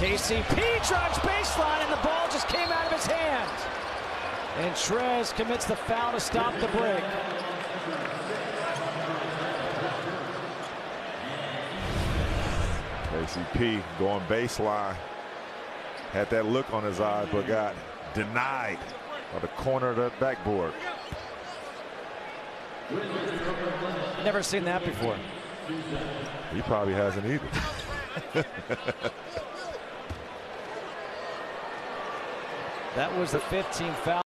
KCP drives baseline, and the ball just came out of his hand. And Trez commits the foul to stop the break. KCP going baseline. Had that look on his eye, but got denied by the corner of the backboard. Never seen that before. He probably hasn't either. That was the 15th foul.